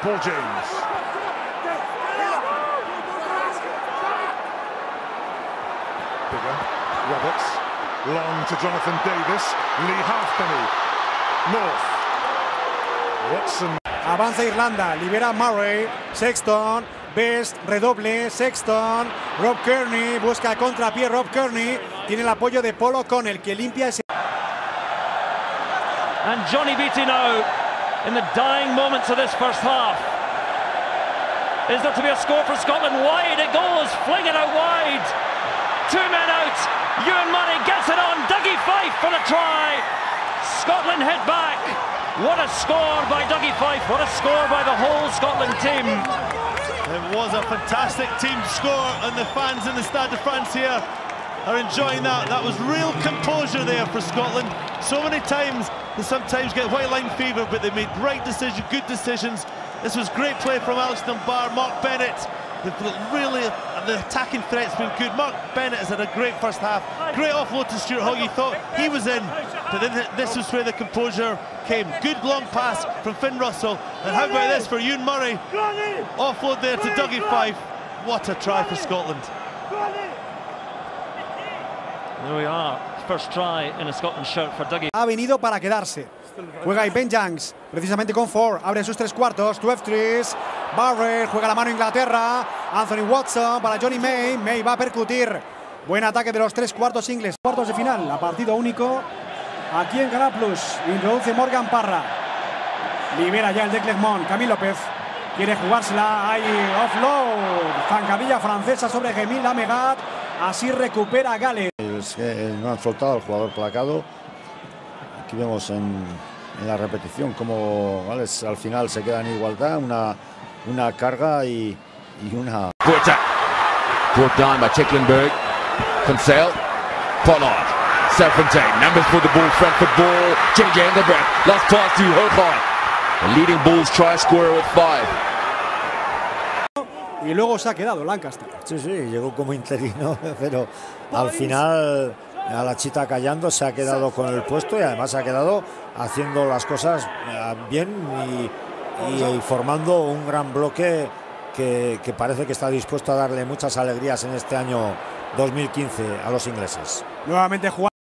Paul James. Bigger, Roberts, long to Jonathan Davis, Lee Halfpenny, North, Watson. Avanza Irlanda, libera Murray, Sexton, Best, redoble, Sexton, Rob Kearney, busca contrapié Rob Kearney, tiene el apoyo de Paul O'Connell que limpia ese... And Johnny Beattie now, in the dying moments of this first half. Is there to be a score for Scotland? Wide it goes, fling it out wide. 2 men out, Ewan Murray gets it on, Dougie Fife for the try. Scotland head back. What a score by Dougie Fife, what a score by the whole Scotland team. It was a fantastic team score, and the fans in the Stade de France here are enjoying that. That was real composure there for Scotland. So many times, they sometimes get white line fever, but they made right decisions, good decisions. This was great play from Alex Dunbar, Mark Bennett. The attacking threat's been good. Mark Bennett has had a great first half. Great offload to Stuart Hogg. You thought he was in, but then this was where the composure came. Good long pass from Finn Russell. And how about this for Ewan Murray? Offload there to Dougie Fife. What a try for Scotland. There we are. First try in a Scotland shirt for Dougie. Ha venido para quedarse. Juega Ben Youngs, precisamente con Ford, abre sus 3/4, 12-3, Barrett, juega la mano Inglaterra, Anthony Watson para Johnny May, May va a percutir, buen ataque de los 3/4 ingleses, cuartos de final, a partido único, aquí en Canal Plus, introduce Morgan Parra, libera ya el de Clermont, Camille López, quiere jugársela, hay offload, zancadilla francesa sobre Gemil Lamegat, así recupera Gales. No han soltado al jugador placado. Aquí vemos en la repetición cómo Gales al final se queda en igualdad, una carga y una... Brought down by Tecklenburg, Consell, Pollard, Serpentine, numbers for the Bulls, front foot ball, Jimmy Engelbrecht, last pass to Hochheim, the leading Bulls try scorer with 5. Y luego se ha quedado Lancaster. Sí, llegó como interino, pero al final a la chita callando se ha quedado con el puesto y además se ha quedado haciendo las cosas bien y formando un gran bloque que parece que está dispuesto a darle muchas alegrías en este año 2015 a los ingleses. Nuevamente jugando.